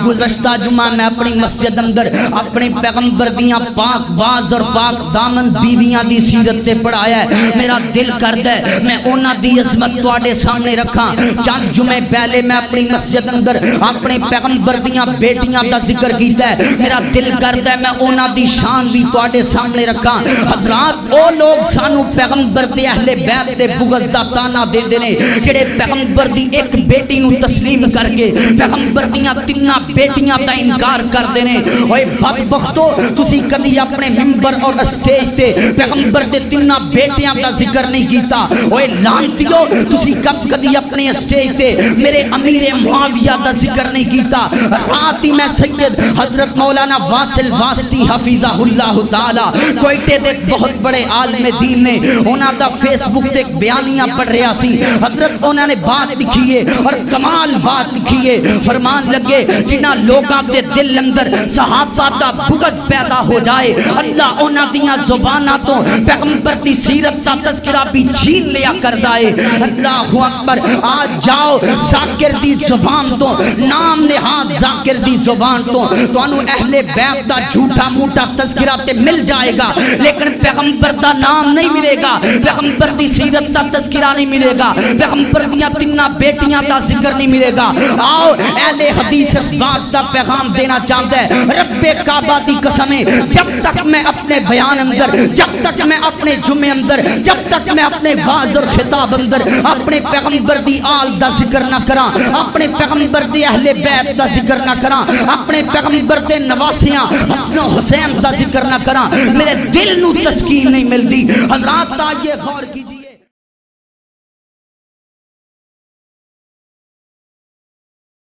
گزشتہ جمعہ میں اپنی مسجد اندر اپنے پیغمبر دیاں پاک باز اور پاک دامن بیویاں دی سیرت تے پڑھایا ہے. میرا دل کردا ہے میں اونا دی عظمت تواڈے سامنے رکھاں. چند جمعے پہلے میں اپنی مسجد اندر اپنے پیغمبر دیاں بیٹیاں دا ذکر کیتا ہے. میرا دل کردا ہے میں اونا دی شان بھی تواڈے سامنے رکھاں. حضرات او لوگ سانو پیغمبر دے اہل بیت دے بغض دا تانا دے دینے جڑے پیغمبر دی ایک بیٹی نو تسلیم کر کے پیغمبر دیاں تیناں بیٹیاں دا انکار کر دینے. اوے بدبختو تسی کدی اپنے ممبر اور اسٹیج تے پیغمبر دے تیناں بیٹیاں دا ذکر نہیں کیتا. اوے لعنتیو تسی کدی اپنے اسٹیج تے میرے امیر معاویہ دا ذکر نہیں کیتا. رات ہی میں سید حضرت مولانا واصل واسطی حفظہ اللہ تعالی کوئٹے دے بہت بڑے عالم دین نے انہاں دا فیس بک تے بیانیاں پڑھ رہا سی. حضرت انہوں نے بات لکھی ہے اور کمال بات لکھی ہے. فرمان لگے جنہاں لوگاں دے دل اندر صحابہ دا بغض پیدا ہو جائے اللہ انہاں دیاں زباناں تو پیغمبر دی سیرت دا تذکرہ بھی چھین لیا کردا ہے. اللہ اکبر. آج جاؤ ذاکر دی زبان تو نام نہاد ذاکر دی زبان تو انہوں اہل بیت دا جھوٹا موٹا تذکرہ تے مل جائے گا لیکن پیغمبر دا نام نہیں ملے گا, پیغمبر دی سیرت دا تذکرہ نہیں ملے گا, پیغمبر دیاں تیناں بیٹیاں دا ذکر نہیں ملے گا. آؤ اہل حدیث اس بات دا پیغام دینا چاہتا ہے. رب کعبہ دی قسمیں جب تک میں اپنے بیان اندر, جب تک میں اپنے جمعے اندر, جب تک میں اپنے واعظ اور خطاب اندر اپنے پیغمبر دی آل دا ذکر نہ کراں, اپنے پیغمبر دی اہل بیت دا ذکر نہ کراں, اپنے پیغمبر دے نواسیاں حسن و حسین دا ذکر نہ کراں, میرے دل نو تسکین نہیں ملتی. حضرات آئیے غور کیجیے.